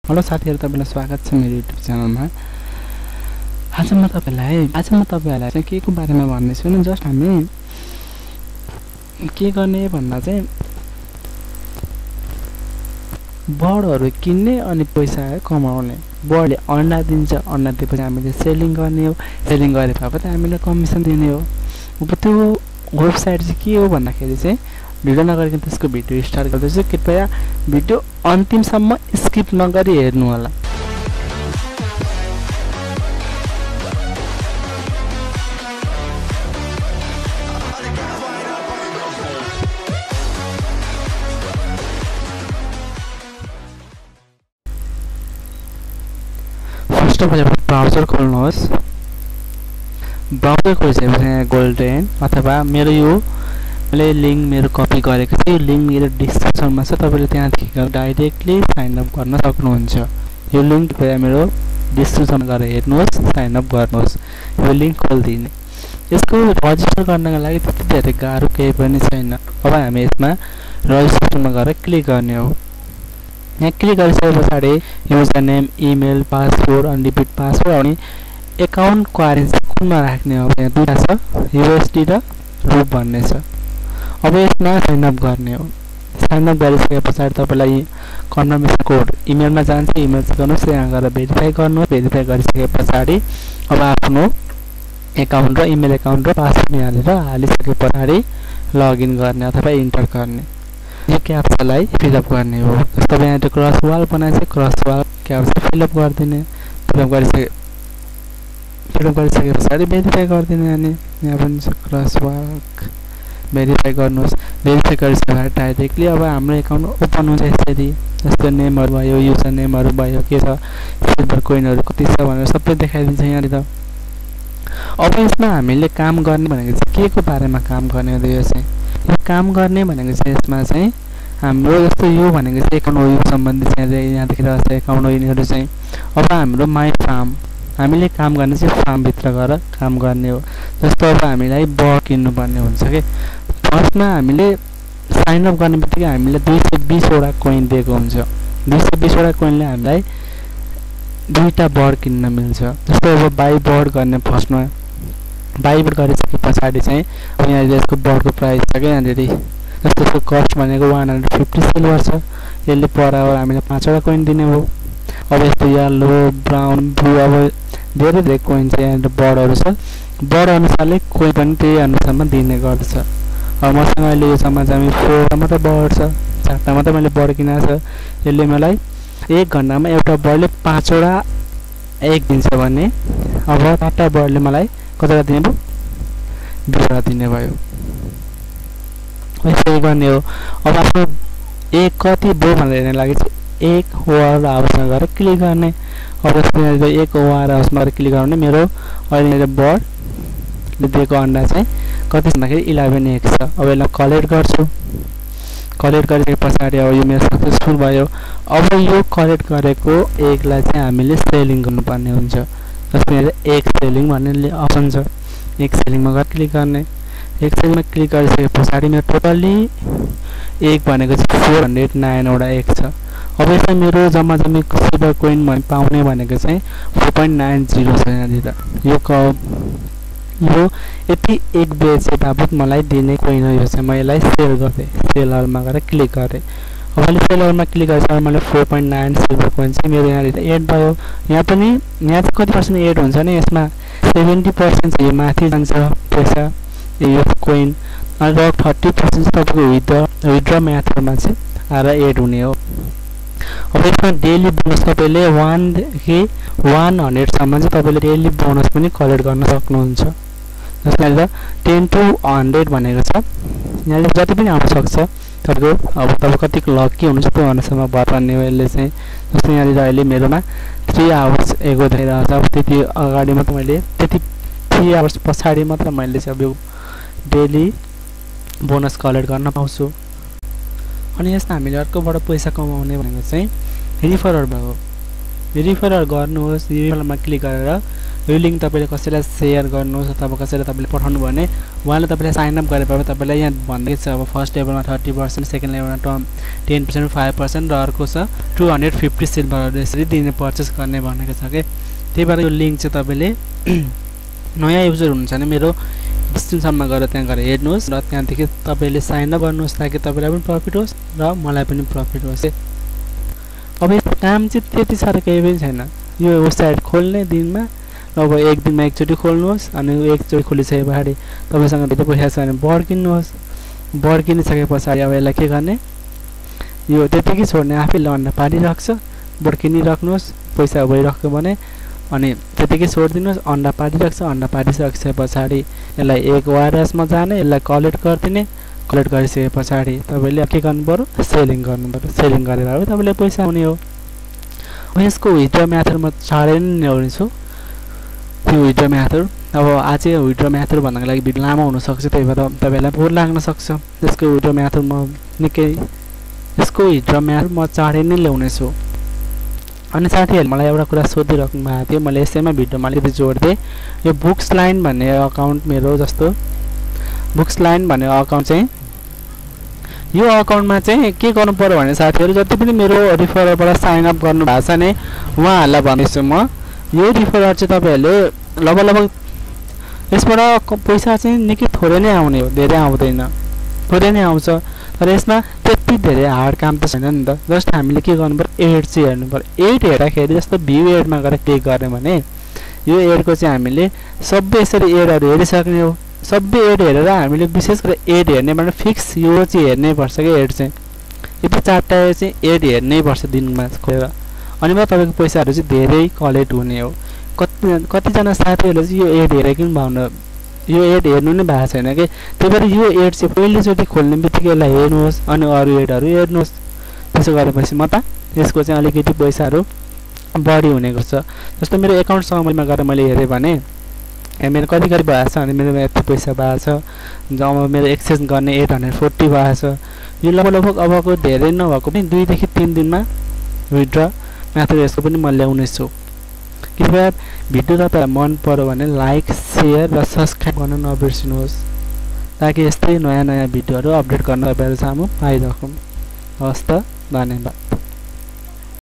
Hello साथीहरु, तपाईलाई स्वागत छ मेरो युट्युब च्यानलमा। आज म तपाईहरुलाई चाहिँ के को बारेमा भन्नेछु नि, जस्ट हामी के गर्ने भन्दा चाहिँ बर्डहरु किन्ने अनि पैसा कमाउने। बर्डले अन्डा दिन्छ, अन्डा दिएपछि हामीले सेलिङ गर्ने हो, सेलिङ गरेपछि हामीले कमिसन दिने हो। अब त्यो वेबसाइट चाहिँ के हो भन्दाखेरि चाहिँ भिडियो नगरिकन त्यसको भिडियो स्टार्ट गर्दैछु। कृपया भिडियो अन्तिमसम्म स्किप नगरी हेर्नु होला। फर्स्ट अफ अल ब्राउजर खोल्नुहोस्। ब्राउजर खोलिसकेपछि गोल्डन अथवा मेरो यो मैले लिंक मेरो कपी गरेको छु, यो लिंक मेरो डिस्क्रिप्सनमा छ, तपाईले त्यहाँदेखि डाइरेक्टली साइन अप गर्न सक्नुहुन्छ। यो लिंक कृपया मेरो डिस्क्रिप्सनमा गएर हेर्नुहोस्, साइन अप गर्नुहोस्। यो लिंक खोलिदिने। यसको रजिस्टर गर्नका लागि त्यति धेरै गाह्रो केही पनि छैन। अब हामी यसमा रजिस्ट्रेसनमा गएर क्लिक गर्ने हो। यहाँ क्लिक गरिसकेपछि युजर नेम, इमेल, पासवर्ड अनि रिपिट पासवर्ड अनि एकाउन्ट करेन्सी कुनमा राख्ने हो। यहाँ दुईटा छ, USD र रुप भन्ने छ। अब यसमा साइन अप गर्ने हो। साइन अप गरिसकेपछि तपाईलाई कन्फर्मेसन कोड इमेलमा जान्छ, इमेल गर्नुस्, यहाँ गएर भेरिफाई गर्नुहोस्। भेरिफाई गरिसकेपछि अब आफ्नो एकाउन्ट र इमेल एकाउन्ट र पासवर्ड हालेर हालिसकेपछि लगइन गर्ने अथवा इन्टर गर्ने। यो क्याप्चालाई फिलअप गर्ने हो। जस्तो यहाँ क्रस वाल बनाएछ, क्रस वाल क्याप्चा फिलअप गरिदिने। फिलअप गरिसकेपछि भेरिफाई गरिदिने। अनि यहाँ पनि छ क्रस वाल, भेरिफाई गर्नुहोस्। भेरिफाई गरिसकेपछि डाइरेक्टली अब हाम्रो एकाउन्ट ओपन हुन्छ। यसरी जस्तो नेमहरु भयो, युजर नेमहरु भयो, के छ, सिल्भर कोइनहरु कति छ भनेर सबै देखाइदिन्छ यहाँनिर। अब यसमा हामीले काम गर्ने भनेको चाहिँ के को बारेमा काम गर्ने हो? यो चाहिँ यो काम गर्ने भनेको चाहिँ यसमा चाहिँ हाम्रो जस्तो यो भनेको चाहिँ एकाउन्ट हो, यो सम्बन्धी चाहिँ यहाँ देखिरहेको छ एकाउन्ट हो यिनीहरु चाहिँ। अब हाम्रो माई फार्म हामीले काम गर्ने चाहिँ फार्म भित्र गएर काम गर्ने हो। जस्तो अब हामीलाई बर्ड किन्नु पर्ने हुन्छ के, फर्स्टमा हामीले साइन अप गर्ने बित्तिकै हामीले 220 वटा कोइन दिएको हुन्छ। 220 वटा कोइनले हामीलाई दुईटा बर्ड किन्न मिल्छ। जस्तो अब बाई बर्ड गर्ने, फर्स्टमा बाई बर्ड गरिसकेपछि चाहिँ अब यहाँ यसको बर्डको प्राइस छ के यहाँनिर। जस्तो यसको कस्ट भनेको 150 सिल्भर छ। यसले बराबर हामीले 5 वटा कोइन दिने हो। अब यस्तो येलो, ब्राउन, ब्लू अब धेरै कोइन चाहिँ यहाँ बर्डहरु छ। बर्ड अनुसारले कोइन पनि त्यही अनुसारमा दिने गर्दछ। अब मसँग अहिले यो सम्म चाहिँ 4 मात्र बर्ड छ, 4टा मात्र मैले बर्ड किनेको छ। यसले मलाई 1 घण्टामा एउटा बर्डले 5 वटा एग दिन्छ भने अब 4टा बर्डले मलाई कतिवटा दिने भयो? 20 वटा दिने भयो। यसरी गर्ने हो। अब आफ्नो एग कति भयो भनेर हेर्न लागि चाहिँ एक वेयर हाउसमा गएर क्लिक गर्ने। अब यसमा एक वेयर हाउसमा गएर क्लिक गर्ने। मेरो अहिले मेरो बर्डले दिएको अन्डा चाहिँ कति छ भन्दाखेरि 11 एग छ। अब यसलाई कलेक्ट गर्छु। कलेक्ट गरिसकेपछि अब यो मेरो सक्सेसफुल भयो। अब यो कलेक्ट गरेको एगलाई चाहिँ हामीले सेलिङ गर्नुपर्ने हुन्छ। जस्तो यहाँ एग सेलिङ भन्ने अप्सन छ। एग सेलिङमा गएर क्लिक गर्ने। एग सेलिङमा क्लिक गरिसकेपछि मेरो टोटली एग भनेको चाहिँ 409 वटा एग छ। अब यसमा मेरो जम्मा सिल्भर कोइन पाउने भनेको चाहिँ 4.90 छ यहाँनिर। यो यति एक बेचे बाबत मलाई दिने कोइन हो। यो चाहिँ म यसलाई सेल गरेँ, सेलरमा गएर क्लिक गरेँ। अब मैले सेलरमा क्लिक गरेपछि मैले 4.9 सिल्भर कोइन चाहिँ मेरो यहाँनिर एड भयो। यहाँ पनि यहाँ चाहिँ कति पर्सेन्ट एड हुन्छ नि, यसमा 70% चाहिँ माथि जान्छ पैसा यो कोइन, र 30% तपाईँको विथड्र म्याथरमा चाहिँ आएर एड हुने हो। अब यसमा डेली बोनस तपाईले 1देखि 100 सम्म चाहिँ तपाईले डेली बोनस पनि कलेक्ट गर्न सक्नुहुन्छ। जसमा 10 to 100 भनेको छ। यहाँले जति पनि आउन सक्छ तपाईको। अब तपाईँ कति लकी हुनुहुन्छ त्यो अनुसारमा भर पर्ने हो यसले चाहिँ। जस्तो यहाँनिर अहिले मेरोमा 3 आवर्स एगो दिइरहेको छ। अब त्यति अगाडि मात्र मैले 3 आवर्स पछाडि मात्र मैले चाहिँ अब यो डेली बोनस कलेक्ट गर्न पाउँछु। अनि यसमा हामीले अर्कोबाट पैसा कमाउने भनेको चाहिँ रिफरल भयो। रिफर गर्नुहोस्। रिफरमा क्लिक गरेर यो लिङ्क तपाईँले कसैलाई सेयर गर्नुहोस् अथवा कसैलाई तपाईँले पठाउनु भने उहाँले तपाईँलाई साइन अप गरेपछि तपाईँलाई यहाँ भन्दै छ अब फर्स्ट लेभलमा 30%, सेकेन्ड लेभलमा 10%, 5% र अर्को छ 250 सिल्भरहरू यसरी दिने पर्चेस गर्ने भनेको छ के। त्यही भएर यो लिङ्क चाहिँ तपाईँले नयाँ युजर हुनुहुन्छ भने मेरो डिस्क्रिप्सनमा गएर त्यहाँ गएर हेर्नुहोस् र त्यहाँदेखि तपाईँले साइन अप गर्नुहोस् ताकि तपाईँलाई पनि प्रफिट होस् र मलाई पनि प्रफिट होस्। अब यो काम चाहिँ त्यति साह्रो केही पनि छैन। यो वेबसाइट खोल्ने दिनमा अब एक दिनमा एकचोटि खोल्नुहोस् अनि एकचोटि खोलिसके पछाडि तपाईँसँग धेरै पैसा छ भने बढ्किनुहोस्। बढ्किसके पछाडि अब यसलाई के गर्ने यो त्यतिकै छोड्ने आफैले अन्डा पारिराख्छ। बढ्किराख्नुहोस् पैसा भइराख्यो भने अनि त्यतिकै छोडिदिनुहोस्। अन्डा पारिराख्छ। अन्डा पारिसके पछाडि यसलाई एक वायरलेसमा जाने यसलाई कलेक्ट गरिदिने। कलेक्ट गरिसके पछाडि तपाईँले के गर्नु पर्यो सेलिङ गर्नु पर्यो। सेलिङ गरेर अब तपाईँले पैसा आउने हो। यसको विथड्र मेथड म चाँडै नै ल्याउने छु। त्यो विथड्र मेथड अब आज विथड्र मेथड भन्नको लागि भिडियो लामो हुनसक्छ त्यही भएर तपाईँलाई बोर लाग्न सक्छ। यसको विथड्र मेथड म निकै यसको विथड्र मेथड म चाँडै नै ल्याउने छु। अनि साथीहरूले मलाई एउटा कुरा सोधिराख्नु भएको थियो। मैले यसैमा भिडियोमा अलिकति जोडिदिएँ। यो बुक्स लाइन भन्ने अकाउन्ट मेरो जस्तो बुक्स लाइन भन्ने अकाउन्ट चाहिँ यो अकाउन्टमा चाहिँ के गर्नु पर्यो भने साथीहरू जति पनि मेरो रिफरबाट साइन अप गर्नु भएको छ नि उहाँहरूलाई भन्दैछु म यो रिफरर चाहिँ तपाईँहरूले लगभग यसबाट पैसा चाहिँ निकै थोरै नै आउने हो। धेरै आउँदैन, थोरै नै आउँछ। तर यसमा त्यति धेरै हार्ड काम त छैन नि त। जस्ट हामीले के गर्नु पर्यो एड चाहिँ हेर्नु पर्यो। एड हेर्दाखेरि जस्तो भ्यू एडमा गएर क्लिक गऱ्यो भने यो एडको चाहिँ हामीले सबै यसरी एडहरू हेरिसक्ने हो। सबै एड हेरेर हामीले विशेष गरेर एड हेर्ने भने फिक्स यो चाहिँ हेर्नै पर्छ कि एड चाहिँ यति 4टा चाहिँ एड हेर्नै पर्छ दिनमा खोलेर। अनि म तपाईँको पैसाहरू चाहिँ धेरै कलेक्ट हुने हो। कतिजना साथीहरूले चाहिँ यो एड हेरेको पनि भाउनु यो एड हेर्नु नै भएको छैन कि। त्यही भएर यो एड चाहिँ पहिलोचोटि खोल्ने बित्तिकै यसलाई हेर्नुहोस् अनि अरू एडहरू हेर्नुहोस्। त्यसो गरेपछि म त यसको चाहिँ अलिकति पैसाहरू बढी हुने गर्छ। जस्तो मेरो एकाउन्ट समयमा गएर मैले हेरेँ भने मेरो कति भएको छ अनि मेरो यति पैसा भएको छ। जब मेरो एक्सचेन्ज गर्ने 840 भएको छ। यो लगभग अबको धेरै नभएको पनि 2 देखि 3 दिनमा विथड्र मेथड यसको पनि म ल्याउने छु। कृपया भिडियो तपाईँलाई मन पर्यो भने लाइक, सेयर र सब्सक्राइब गर्न नबिर्सिनुहोस् ताकि यस्तै नयाँ नयाँ भिडियोहरू अपडेट गर्न तपाईँहरू सामु आइराखौँ। हवस् त, धन्यवाद।